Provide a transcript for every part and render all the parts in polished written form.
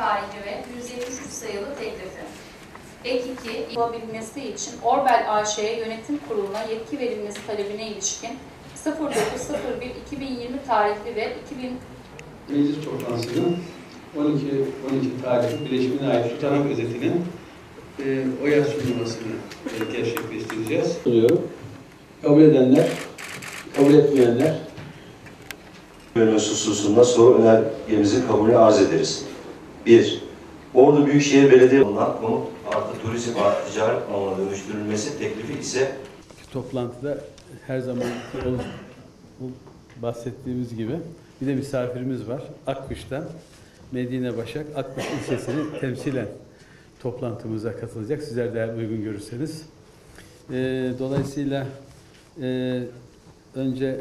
tarihli ve 173 sayılı teklifi. Ek 2, yapabilmesi için Orbel AŞ'ye yönetim kuruluna yetki verilmesi talebine ilişkin 09.01.2020 tarihli ve 2000 Meclis toplantısının 12 tarihli bileşimine ait tutanak özetinin oya sunulmasını gerçekleştireceğiz. Kabul edenler, kabul etmeyenler. Bölmesi hususunda soru önergemizi kabulü arz ederiz. 1. Ordu Büyükşehir Belediye bulunan konut artı turizm artı ticaret alanına dönüştürülmesi teklifi ise toplantıda her zaman bahsettiğimiz gibi bir de misafirimiz var. Akkuş'tan Medine Başak, Akkuş ilçesini temsilen toplantımıza katılacak. Sizler de eğer uygun görürseniz. Dolayısıyla önce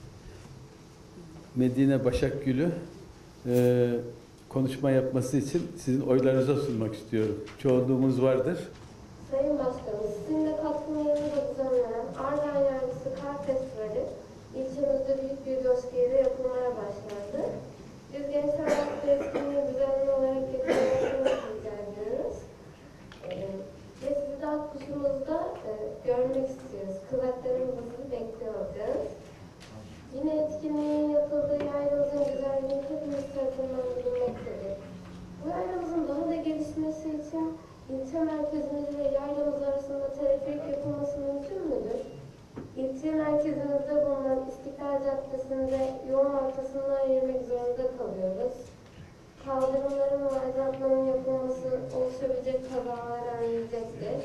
Medine Başakgül'ü konuşma yapması için sizin oylarınıza sunmak istiyorum. Çoğunluğumuz vardır. Sayın Başkanım, sizin de katkılarınızla düzenlenen Ardahan Yargısı Kar Festivali ilçemizde büyük bir gösteriyle yapılmaya başlandı. Biz gençler bu etkinliği düzenli olarak getirmesini rica ediyoruz. Ve sizi de Akkuş'umuzda görmek istiyoruz. Kızaklarımızı sizi bekliyor olacağız. Yine etkinliğin yapıldığı yaylamızın güzelliğini hepimiz tarafından bilinmektedir. Bu yaylamızın daha da gelişmesi için ilçe merkezimiz ve yaylamız arasında teleferik yapılması mümkün müdür? İlçe merkezimizde bulunan İstiklal Caddesi'nde yol markasından yürümek zorunda kalıyoruz. Kaldırımların ve aydınlatmanın yapılması oluşabilecek kazaları önleyecektir.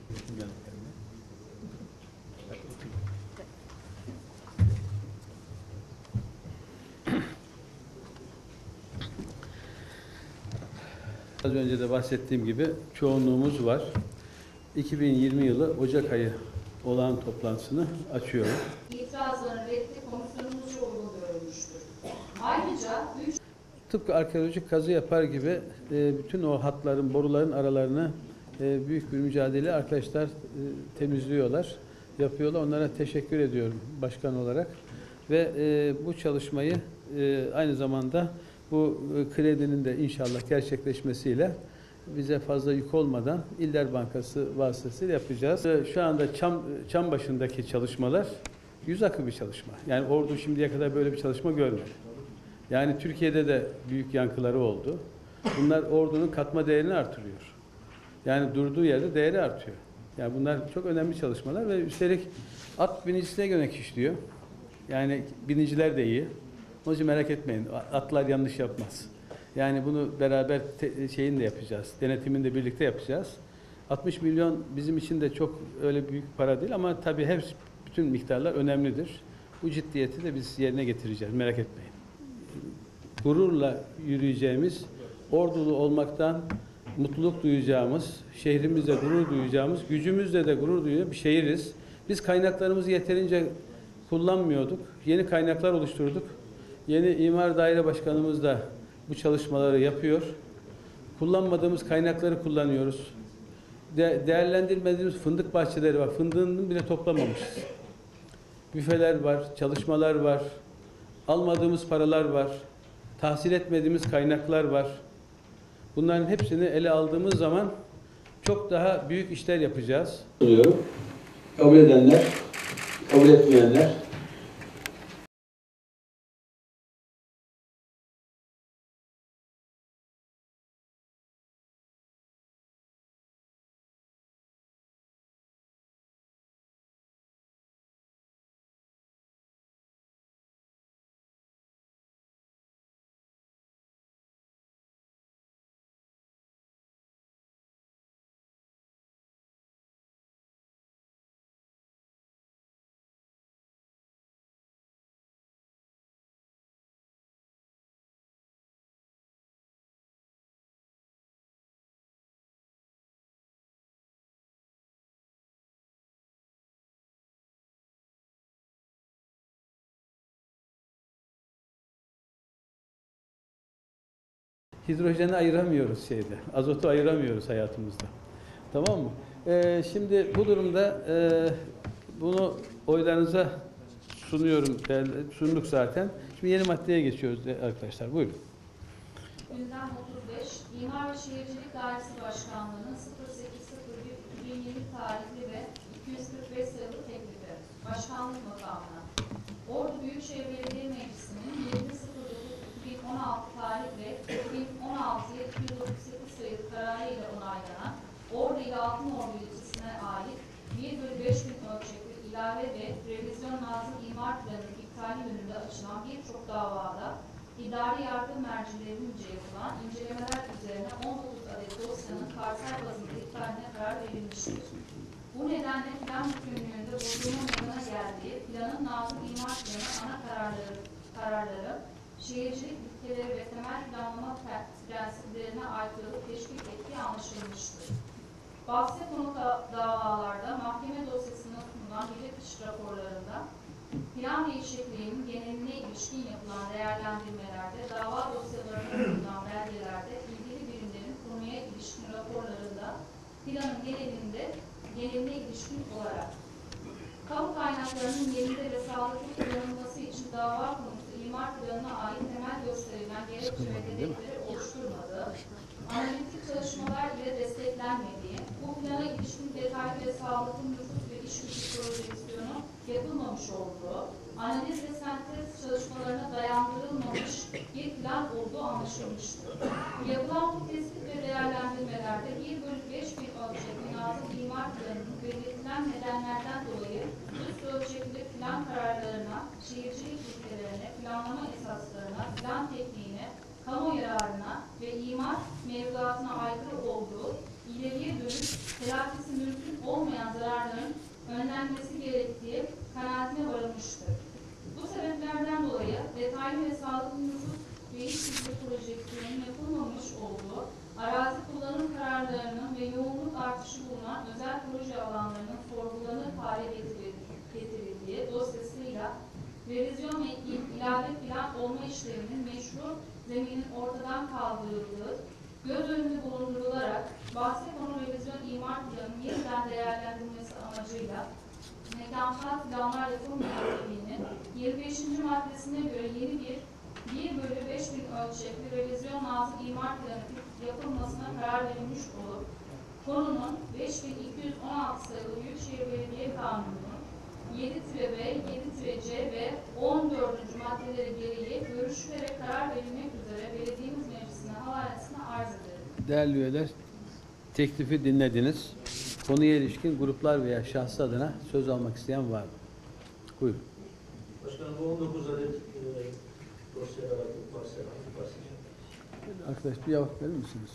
Az önce de bahsettiğim gibi çoğunluğumuz var. 2020 yılı Ocak ayı olağan toplantısını açıyorum. İtirazların reddi komisyonumuzca uygun görülmüştür. Ayrıca Tıpkı arkeolojik kazı yapar gibi bütün o hatların, boruların aralarını büyük bir mücadele arkadaşlar temizliyorlar, yapıyorlar. Onlara teşekkür ediyorum başkan olarak. Ve bu çalışmayı aynı zamanda bu kredinin de inşallah gerçekleşmesiyle bize fazla yük olmadan İller Bankası vasıtasıyla yapacağız. Şu anda çam başındaki çalışmalar yüz akı bir çalışma. Yani Ordu şimdiye kadar böyle bir çalışma görmedi. Yani Türkiye'de de büyük yankıları oldu. Bunlar Ordu'nun katma değerini artırıyor. Yani durduğu yerde değeri artıyor. Yani bunlar çok önemli çalışmalar ve üstelik at binicisine yönelik işliyor. Yani biniciler de iyi. Onun için merak etmeyin. Atlar yanlış yapmaz. Yani bunu beraber şeyini de yapacağız. Denetimini de birlikte yapacağız. 60 milyon bizim için de çok öyle büyük para değil ama tabii bütün miktarlar önemlidir. Bu ciddiyeti de biz yerine getireceğiz. Merak etmeyin. Gururla yürüyeceğimiz, ordulu olmaktan mutluluk duyacağımız, şehrimizde gurur duyacağımız, gücümüzle de gurur duyacağımız bir şehiriz. Biz kaynaklarımızı yeterince kullanmıyorduk. Yeni kaynaklar oluşturduk. Yeni İmar Daire Başkanımız da bu çalışmaları yapıyor. Kullanmadığımız kaynakları kullanıyoruz. Değerlendirmediğimiz fındık bahçeleri var. Fındığını bile toplamamışız. Büfeler var, çalışmalar var. Almadığımız paralar var. Tahsil etmediğimiz kaynaklar var. Bunların hepsini ele aldığımız zaman çok daha büyük işler yapacağız. Kabul edenler, kabul etmeyenler. Hidrojeni ayıramıyoruz şeyde. Azotu ayıramıyoruz hayatımızda. Tamam mı? Şimdi bu durumda bunu oylarınıza sunuyorum. Sunduk zaten. Şimdi yeni maddeye geçiyoruz arkadaşlar. Buyurun. gündem 35, İmar ve Şehircilik Dairesi Başkanlığı'nın 08.01.2020 tarihli ve 245 sayılı teklifi, başkanlık makamına. Ordu Büyükşehir Belediye Meclisi'nin 7.09.2016 tarih ve 2016'ya 298 sayılı kararı ile onaylanan Ordu ile Altınordu ilçesine ait 1/5000 ölçekli ilave ve revizyon nazım imar planının iptali yönünde açılan birçok davada idari yargı mercilerince yapılan incelemeler üzerine 19 adet dosyanın parsel bazında iptaline karar verilmiştir. Bu nedenle plan bütünlüğünde bozulma meydana geldiği, planın nazım imar planı ana kararları, şehircilik ilkeleri ve temel planlama prensiplerine aykırılık teşvik ettiği anlaşılmıştır. Bahse konu davalarda mahkeme dosyasına sunulan bilirkişi raporlarında plan değişikliğinin geneline ilişkin yapılan değerlendirmelerde, dava dosyalarına sunulan belgelerde, ilgili birimlerin konuya ilişkin raporlarında planın geneline ilişkin olarak kamu kaynaklarının yerinde ve sağlıklı kullanılması için dava konusu imar planına ait temel gösterilen gerekçe ve denetleri oluşturmadığı, analitik çalışmalar ile desteklenmediği, bu plana ilişkin detaylı ve sağlıklı nüfus ve iş gücü projeksiyonu yapılmamış olduğu, analiz ve sentez çalışmalarına dayandırılmamış bir plan olduğu anlaşılmıştır. Yapılan bu tespit ve değerlendirmelerde 1/5000 ölçekli nazım imar planının belirtilen nedenlerden dolayı üst ölçekli plan kararlarına, şehircilik ilkelerine, planlama esaslarına, plan tekniğine, kamu yararına ve imar mevzuatına aykırı olduğu, ileriye dönük telafisi mümkün olmayan zararların önlenmesi gerektiği kanaatine varılmıştır. Bu sebeplerden dolayı detaylı ve sağlıklı nüfus ve iş gücü projeksiyonun yapılmamış olduğu, arazi kullanım kararlarının ve yoğunluk artışı bulunan özel proje alanlarının sorgulanır hale getirildiği dosyasıyla revizyon ve ilave plan olma işleminin meşru zeminin ortadan kaldırıldığı, göz önünde bulundurularak bahse konu revizyon imar planının yeniden değerlendirilmesi amacıyla mekansal planlar yapım yönetmeliğinin 25. maddesine göre yeni bir 1/5000 ölçekli revizyon nazım imar planı yapılmasına karar verilmiş olup, konunun 5216 sayılı Büyükşehir Belediye Kanunu'nun 7-B, 7-C ve 14. maddeleri gereği görüşülerek karar verilmek üzere belediyemiz meclisine havalesine arz ederim. Değerli üyeler, teklifi dinlediniz. Konuya ilişkin gruplar veya şahsı adına söz almak isteyen var mı? Buyurun. Başkanım, bu 19 adet dosyalar hangi parsel? Arkadaş bir cevap verir misiniz?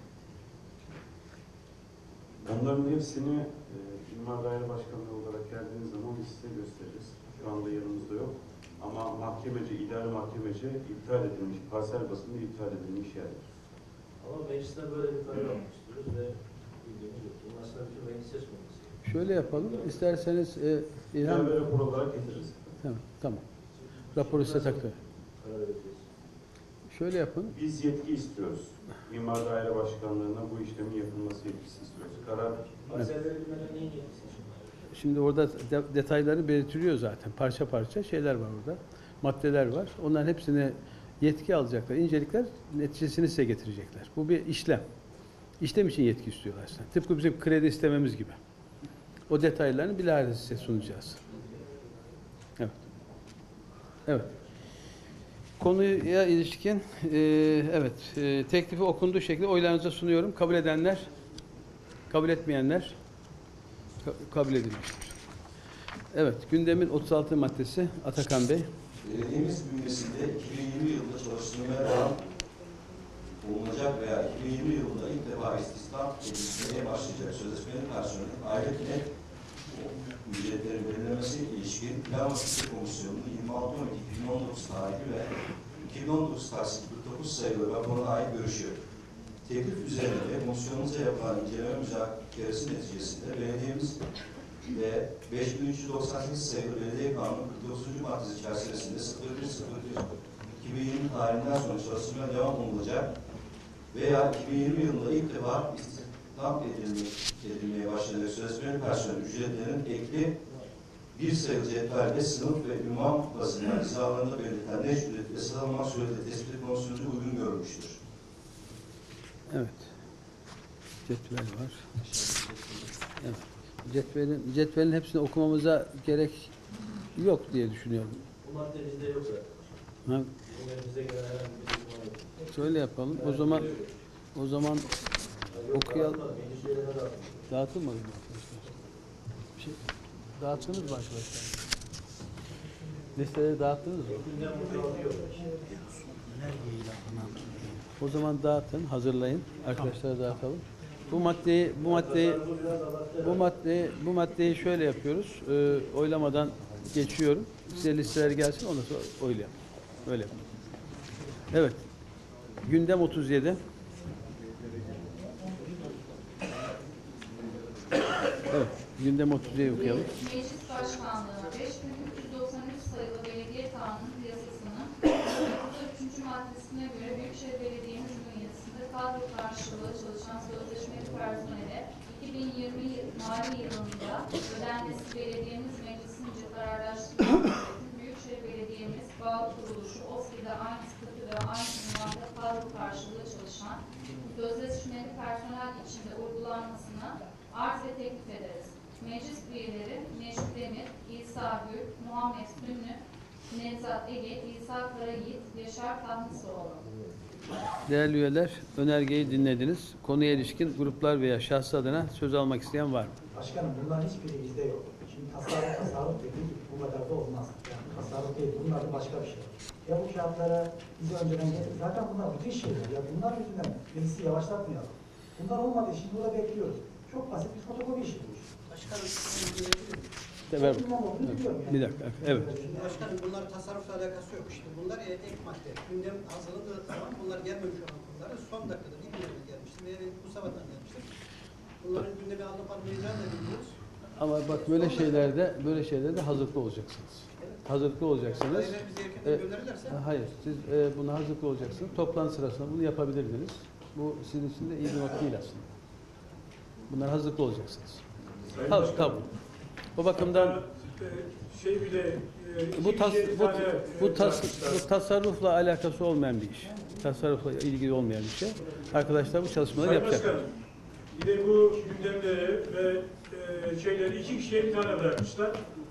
Onların hepsini İmar Daire Başkanlığı olarak geldiğiniz zaman biz size gösteririz. Şu anda yanımızda yok. Ama mahkemece, idare mahkemece iptal edilmiş, parsel basında iptal edilmiş yerler. Ama meclisten böyle bir karar almak istiyoruz ve bildiğimiz yok. Bunun aslında bütün meclis ses konusu. Şöyle yapalım. İsterseniz İlhan... İlave rapor olarak getiririz. Tamam. Raporu size takdir. Karar vereceğiz. Şöyle yapın. Biz yetki istiyoruz. İmar Daire Başkanlığı'na bu işlemin yapılması yetkisi istiyoruz. Karar... Parselleri bilmeden neyin yetkisi için? Şimdi orada detayları belirtiliyor zaten. Parça parça şeyler var orada. Maddeler var. Onların hepsini yetki alacaklar. İncelikler neticesini size getirecekler. Bu bir işlem. İşlem için yetki istiyorlar aslında. Tıpkı bizim kredi istememiz gibi. O detaylarını bilahare size sunacağız. Evet. Evet. Konuya ilişkin teklifi okunduğu şekilde oylarınıza sunuyorum. Kabul edenler, kabul etmeyenler kabul edilmiştir. Evet, gündemin 36 maddesi Atakan Bey. Belediyemiz bünyesinde 2020 yılında çalıştırmaya devam olunacak veya 2020 yılında ilk defa istihdam edilmeye başlayacak sözleşmeli personelin aylık net ücretlerin belirlemesi ilişkin Plan Vakıfı Komisyonu'nun 26.12.2019 tarihli ve 2019 tarihli 49 sayılı raporuna ait görüşü. Teklif üzerinde komisyonumuza yapılan inceleme müzakeresi neticesinde belediyemiz ve 5398 sayılı Belediye Kanunu 49. maddesi çerçevesinde 01.01.2020 tarihinden sonra çalışmaya devam olunacak veya 2020 yılında ilk defa istihdam edilmeye başlanacak sözleşmeli personel ücretlerinin ekli bir sayılı cetvelde sınıf ve ünvan bazında izalarında belirtilen net ücret ve sıralama sureti tespiti komisyonunca uygun görmüştür. Evet. Cetvel var. Evet. Cetvelin hepsini okumamıza gerek yok diye düşünüyorum. Bu madde bizde yok zaten. Ha, Bizim elimizde gelen herhangi bir doküman yok. şöyle yapalım. O zaman okuyalım. Meclis üyelerine dağıtılmadı. Dağıtılmadı mı arkadaşlar? Dağıttınız mı arkadaşlar? Listeleri dağıttınız mı? Gündem bu yok. O zaman dağıtın, hazırlayın. Arkadaşlara dağıtalım. Bu maddeyi şöyle yapıyoruz. Oylamadan geçiyorum. Size listeler gelsin, ondan sonra oylayalım. Öyle yapalım. Evet. Gündem 37. Evet. Gündem 37'yi okuyalım. Meclis Başkanlığı 5393 sayılı Belediye Kanunu yasasının 3. maddesine göre Büyükşehir Belediye'miz bünyesinde kadro karşılığı çalışan sözleşmeli personele 2020 mali yılında ödenmesi belediyemiz meclisince kararlaştırılan Büyükşehir Belediye'miz bağlı kuruluşu OSKİ'de aynı statü ve aynı ünvanda kadro karşılığı çalışan sözleşmeli personel içinde uygulanmasına arz ve teklif ederiz. Meclis üyeleri Neşet Demir, İsa Gül, Muhammed Sünlü, Nevzat Ege, İsa Karayiğit, Yaşar Tahmisoğlu. Değerli üyeler, önergeyi dinlediniz. Konuya ilişkin gruplar veya şahıs adına söz almak isteyen var mı? Başkanım bunların hiçbiri bizde yok. Şimdi tasarruf dediği gibi bu kadar da olmaz. Yani tasarruf değil, bunun adı başka bir şey. Ya bu kağıtlara bizi önceden getir. Zaten bunlar bütün şeyler. Ya bunlar yüzünden meclisi yavaşlatmayalım. Bunlar olmadığı için burada bekliyoruz. Çok basit bir fotokopi işi bu iş. Başkanım, Ver. Bir dakika. Evet. Başkanım bunlar tasarrufla alakası yok. İşte bunlar ek madde. Gündem hazırlandığı zaman bunlar gelmemiş olan konuları son dakikada bir gündeme gelmiştir. Veya bu sabahtan gelmiştir. Bunların gündemi alıp almayacağını da biliyoruz. Ama bak böyle şeylerde hazırlıklı olacaksınız. Hazırlıklı olacaksınız. Adaylar bizi erkenden gönderirlerse. Hayır, siz buna hazırlıklı olacaksınız. Toplantı sırasında bunu yapabilirdiniz. Bu sizin için de iyi bir not değil aslında. Bunlar hazırlıklı olacaksınız. Tabii. O bakımdan bu tasarrufla alakası olmayan bir iş. Tasarrufla ilgili olmayan bir şey. Arkadaşlar bu çalışmaları yapacak. Başkanım, bir de bu gündemleri ve şeyleri iki kişiye bir tane bırakmışlar.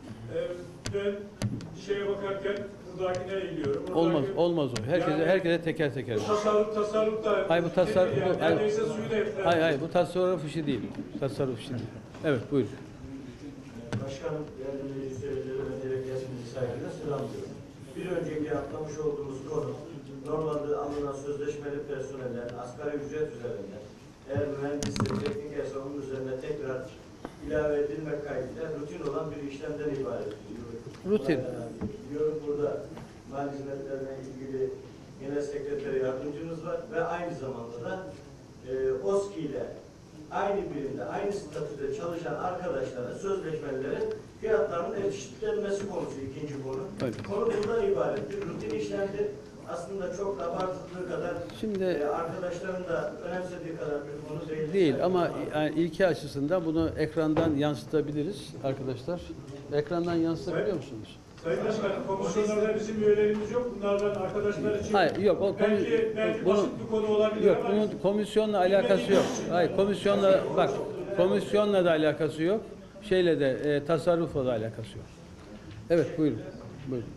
Ben şeye bakarken buradakine eğiliyorum. Olmaz o. Herkese teker teker. Tasarruf da. Hayır bu tasarruf. Yani neredeyse suyu da yaptılar. Hayır bu tasarruf işi değil. Tasarruf işi değil. Evet buyurun. Başkanım, değerli meclis üyeleri ve delegasyon saygıyla selamlıyorum. Bir önceki atlamış olduğumuz konu, normalde alınan sözleşmeli personeller asgari ücret üzerinden, eğer mühendislik, teknik ise onun üzerine tekrar ilave edilmek kaydıyla rutin olan bir işlemden ibaret. Rutin. Diyorum burada mali hizmetlerine ilgili genel sekreteri yardımcımız var ve aynı zamanda da OSKİ ile aynı birimde, aynı statüde çalışan arkadaşların, sözleşmelerin fiyatlarının eşitlenmesi konusu ikinci konu. Evet. Konu bundan ibarettir. Rutin işlemdir. Aslında çok abartıldığı kadar Şimdi arkadaşların da önemsediği kadar bir konu değil. değil ama yani ilke açısından bunu ekrandan yansıtabiliriz arkadaşlar. Ekrandan yansıtabiliyor musunuz? Sayın Başkanım, komisyonlarda bizim üyelerimiz yok. Bunlardan arkadaşlar için Hayır yok. belki basit bir konu olabilir yok, ama bunun komisyonla alakası yok. Hayır komisyonla da alakası yok. Şeyle de tasarrufla da alakası yok. Evet buyurun. Buyurun.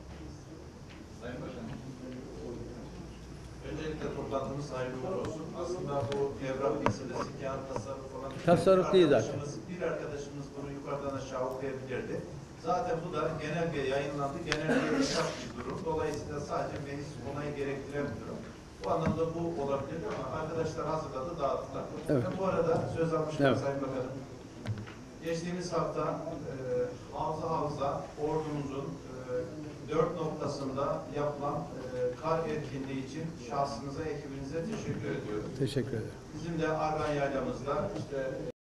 Sayın Başkanım, öncelikle toplantımız hayırlı uğurlu olsun. Aslında bu evrak meselesi, kağıt tasarruf falan... Tasarruf değil zaten. Bir arkadaşımız bunu yukarıdan aşağı okuyabilirdi. Zaten bu da genelge yayınlandı. Genelge esas bir durum. Dolayısıyla sadece meclis onayı gerektiren bir durum. Bu anlamda bu olabilir ama arkadaşlar hazırladı, dağıttılar. Evet. Bu arada söz almışlar Evet. Sayın Bakanım. Geçtiğimiz hafta hafıza ordumuzun 4 noktasında yapılan kar etkinliği için şahsınıza, ekibinize teşekkür ediyoruz. Teşekkür ederim. Bizim de Argan Yaylamızda işte